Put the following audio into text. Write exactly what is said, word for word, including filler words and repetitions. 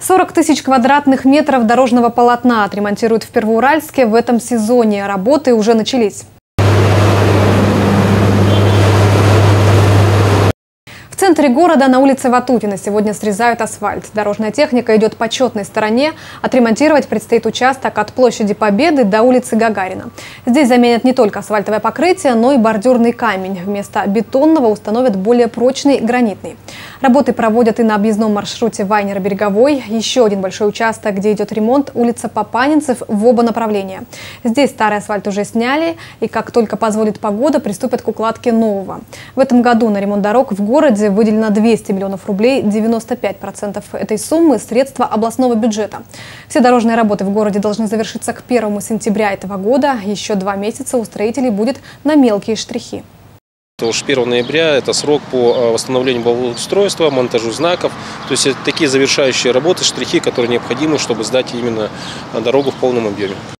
сорок тысяч квадратных метров дорожного полотна отремонтируют в Первоуральске в этом сезоне. Работы уже начались. В центре города на улице Ватутина сегодня срезают асфальт. Дорожная техника идет по четной стороне. Отремонтировать предстоит участок от площади Победы до улицы Гагарина. Здесь заменят не только асфальтовое покрытие, но и бордюрный камень. Вместо бетонного установят более прочный гранитный. Работы проводят и на объездном маршруте Вайнера-Береговой. Еще один большой участок, где идет ремонт, улица Папанинцев в оба направления. Здесь старый асфальт уже сняли, и как только позволит погода, приступят к укладке нового. В этом году на ремонт дорог в городе выделено двести миллионов рублей, девяносто пять процентов этой суммы – средства областного бюджета. Все дорожные работы в городе должны завершиться к первому сентября этого года. Еще два месяца у строителей будет на мелкие штрихи. Уж первого ноября это срок по восстановлению благоустройства, монтажу знаков. То есть это такие завершающие работы, штрихи, которые необходимы, чтобы сдать именно дорогу в полном объеме.